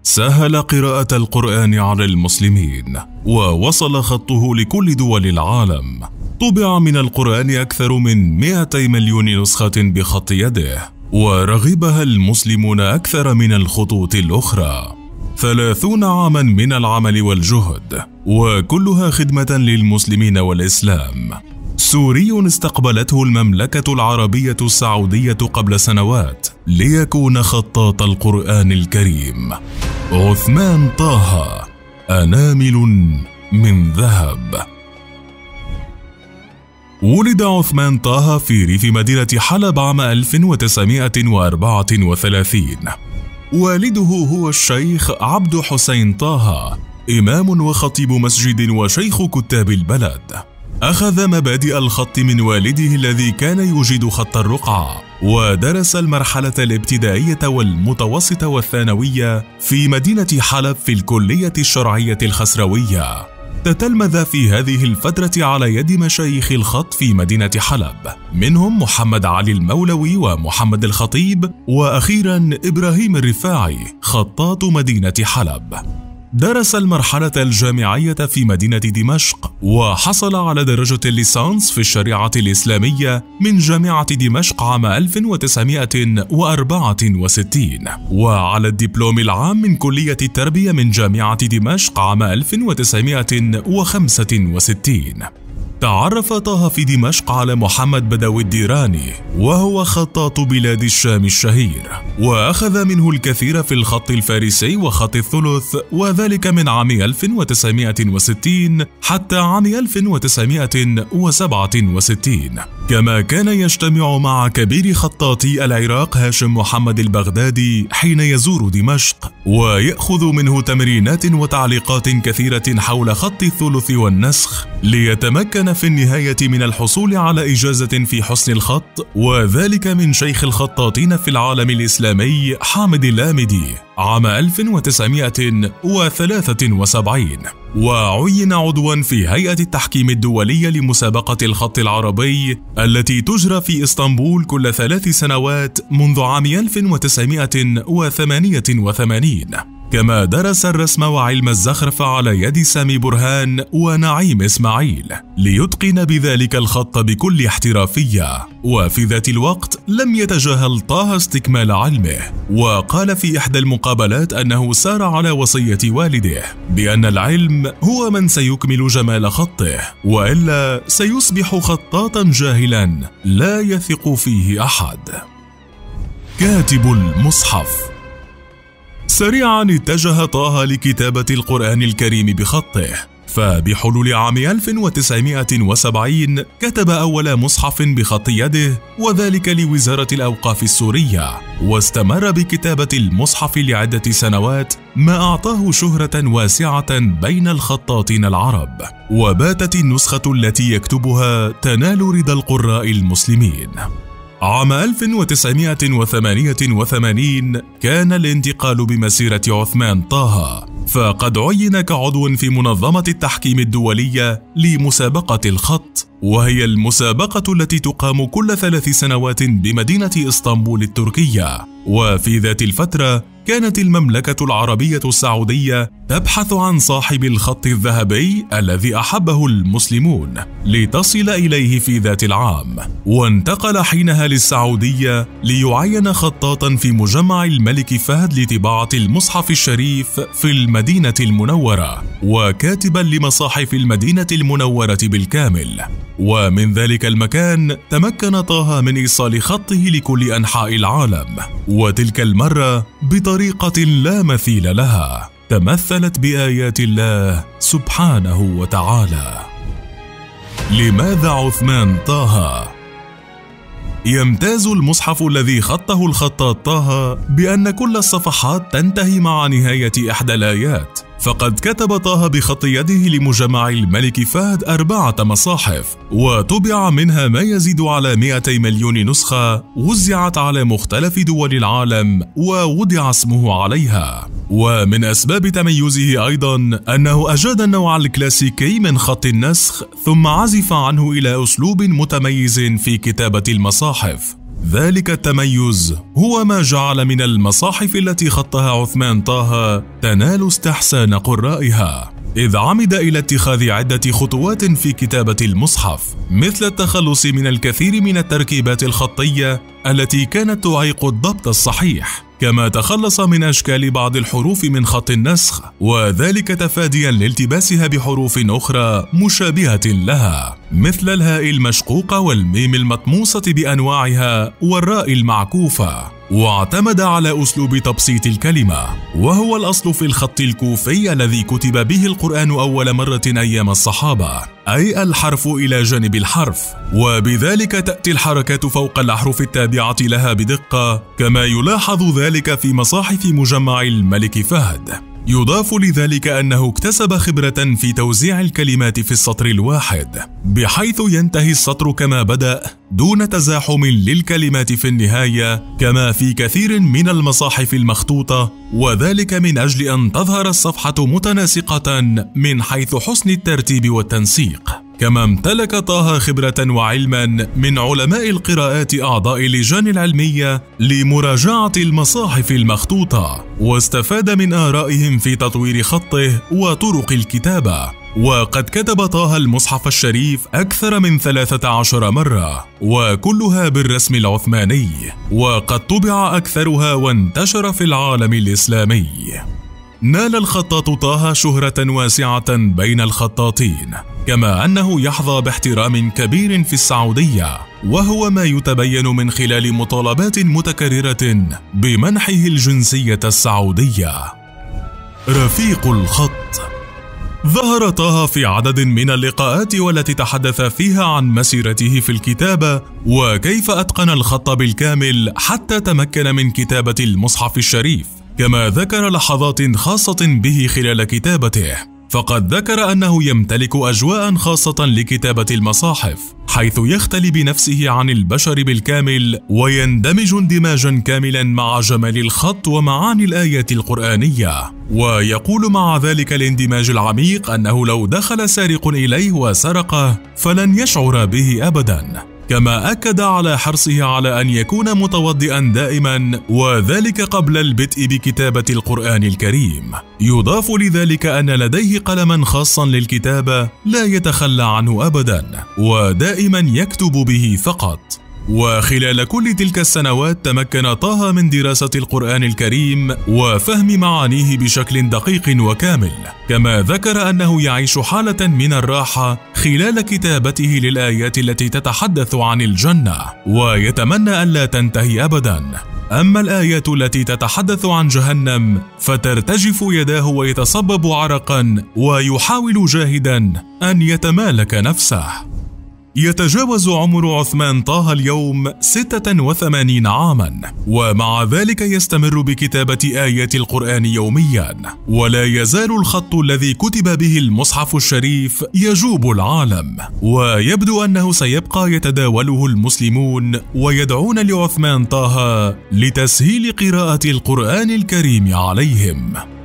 سهل قراءة القرآن على المسلمين، ووصل خطه لكل دول العالم. طبع من القرآن أكثر من 200 مليون نسخة بخط يده، ورغبها المسلمون أكثر من الخطوط الأخرى. 30 عاما من العمل والجهد، وكلها خدمة للمسلمين والإسلام. سوري استقبلته المملكة العربية السعودية قبل سنوات ليكون خطاط القرآن الكريم. عثمان طه، أنامل من ذهب. ولد عثمان طه في ريف مدينة حلب عام 1934. والده هو الشيخ عبد حسين طه، إمام وخطيب مسجد وشيخ كتاب البلد. أخذ مبادئ الخط من والده الذي كان يجيد خط الرقعة، ودرس المرحلة الابتدائية والمتوسطة والثانوية في مدينة حلب في الكلية الشرعية الخسروية. تتلمذ في هذه الفترة على يد مشايخ الخط في مدينة حلب، منهم محمد علي المولوي ومحمد الخطيب، وأخيرا إبراهيم الرفاعي خطاط مدينة حلب. درس المرحلة الجامعية في مدينة دمشق، وحصل على درجة الليسانس في الشريعة الإسلامية من جامعة دمشق عام 1964، وعلى الدبلوم العام من كلية التربية من جامعة دمشق عام 1965. تعرف طه في دمشق على محمد بدوي الديراني، وهو خطاط بلاد الشام الشهير، وأخذ منه الكثير في الخط الفارسي وخط الثلث، وذلك من عام 1960 حتى عام 1967. كما كان يجتمع مع كبير خطاطي العراق هاشم محمد البغدادي حين يزور دمشق، ويأخذ منه تمرينات وتعليقات كثيرة حول خط الثلث والنسخ، ليتمكن في النهاية من الحصول على إجازة في حسن الخط، وذلك من شيخ الخطاطين في العالم الإسلامي حامد اللامدي عام 1973. وعين عضوا في هيئة التحكيم الدولية لمسابقة الخط العربي التي تجرى في إسطنبول كل 3 سنوات منذ عام 1988. كما درس الرسم وعلم الزخرف على يد سامي برهان ونعيم إسماعيل، ليتقن بذلك الخط بكل احترافية. وفي ذات الوقت لم يتجاهل طه استكمال علمه، وقال في إحدى المقابلات أنه سار على وصية والده بأن العلم هو من سيكمل جمال خطه، وإلا سيصبح خطاطا جاهلا لا يثق فيه أحد. كاتب المصحف. سريعا اتجه طه لكتابة القرآن الكريم بخطه، فبحلول عام 1970 كتب أول مصحف بخط يده، وذلك لوزارة الأوقاف السورية، واستمر بكتابة المصحف لعدة سنوات، ما أعطاه شهرة واسعة بين الخطاطين العرب، وباتت النسخة التي يكتبها تنال رضا القراء المسلمين. عام 1988 كان الانتقال بمسيرة عثمان طه، فقد عين كعضو في منظمة التحكيم الدولية لمسابقة الخط، وهي المسابقة التي تقام كل 3 سنوات بمدينة إسطنبول التركية. وفي ذات الفترة كانت المملكة العربية السعودية تبحث عن صاحب الخط الذهبي الذي أحبه المسلمون لتصل إليه في ذات العام، وانتقل حينها للسعودية ليعين خطاطا في مجمع الملك فهد لطباعة المصحف الشريف في المدينة المنورة، وكاتبا لمصاحف المدينة المنورة بالكامل. ومن ذلك المكان تمكن طه من إيصال خطه لكل أنحاء العالم، وتلك المرة بطريقة لا مثيل لها، تمثلت بآيات الله سبحانه وتعالى. لماذا عثمان طه؟ يمتاز المصحف الذي خطه الخطاط طه بأن كل الصفحات تنتهي مع نهاية إحدى الآيات، فقد كتب طه بخط يده لمجمع الملك فهد 4 مصاحف، وطبع منها ما يزيد على 200 مليون نسخة، وزعت على مختلف دول العالم ووضع اسمه عليها. ومن أسباب تميزه أيضا أنه أجاد النوع الكلاسيكي من خط النسخ، ثم عزف عنه إلى أسلوب متميز في كتابة المصاحف، ذلك التميز هو ما جعل من المصاحف التي خطها عثمان طه تنال استحسان قرائها، إذ عمد إلى اتخاذ عدة خطوات في كتابة المصحف، مثل التخلص من الكثير من التركيبات الخطية التي كانت تعيق الضبط الصحيح، كما تخلص من أشكال بعض الحروف من خط النسخ، وذلك تفاديا لالتباسها بحروف أخرى مشابهة لها، مثل الهاء المشقوقة والميم المطموسة بأنواعها والراء المعكوفة. واعتمد على أسلوب تبسيط الكلمة، وهو الأصل في الخط الكوفي الذي كتب به القرآن أول مرة أيام الصحابة، أي الحرف إلى جانب الحرف، وبذلك تأتي الحركات فوق الأحرف التابعة لها بدقة، كما يلاحظ ذلك في مصاحف مجمع الملك فهد. يضاف لذلك أنه اكتسب خبرة في توزيع الكلمات في السطر الواحد، بحيث ينتهي السطر كما بدأ دون تزاحم للكلمات في النهاية، كما في كثير من المصاحف المخطوطة، وذلك من أجل أن تظهر الصفحة متناسقة من حيث حسن الترتيب والتنسيق. كما امتلك طه خبرة وعلما من علماء القراءات أعضاء اللجان العلمية لمراجعة المصاحف المخطوطة، واستفاد من آرائهم في تطوير خطه وطرق الكتابة. وقد كتب طه المصحف الشريف أكثر من 13 مرة، وكلها بالرسم العثماني، وقد طبع أكثرها وانتشر في العالم الإسلامي. نال الخطاط طه شهرة واسعة بين الخطاطين، كما أنه يحظى باحترام كبير في السعودية، وهو ما يتبين من خلال مطالبات متكررة بمنحه الجنسية السعودية. رفيق الخط. ظهر طه في عدد من اللقاءات والتي تحدث فيها عن مسيرته في الكتابة، وكيف أتقن الخط بالكامل حتى تمكن من كتابة المصحف الشريف، كما ذكر لحظات خاصة به خلال كتابته. فقد ذكر أنه يمتلك أجواء خاصة لكتابة المصاحف، حيث يختلي بنفسه عن البشر بالكامل، ويندمج اندماجا كاملا مع جمال الخط ومعاني الآيات القرآنية. ويقول مع ذلك الاندماج العميق أنه لو دخل سارق إليه وسرقه فلن يشعر به أبدا، كما أكد على حرصه على أن يكون متوضئا دائما، وذلك قبل البدء بكتابة القرآن الكريم. يضاف لذلك أن لديه قلما خاصا للكتابة لا يتخلى عنه أبدا، ودائما يكتب به فقط. وخلال كل تلك السنوات تمكن طه من دراسة القرآن الكريم وفهم معانيه بشكل دقيق وكامل، كما ذكر أنه يعيش حالة من الراحة خلال كتابته للآيات التي تتحدث عن الجنة، ويتمنى ألا تنتهي أبدا. أما الآيات التي تتحدث عن جهنم فترتجف يداه ويتصبب عرقا، ويحاول جاهدا أن يتمالك نفسه. يتجاوز عمر عثمان طه اليوم 86 عاما، ومع ذلك يستمر بكتابة آيات القرآن يوميا، ولا يزال الخط الذي كتب به المصحف الشريف يجوب العالم، ويبدو أنه سيبقى يتداوله المسلمون ويدعون لعثمان طه لتسهيل قراءة القرآن الكريم عليهم.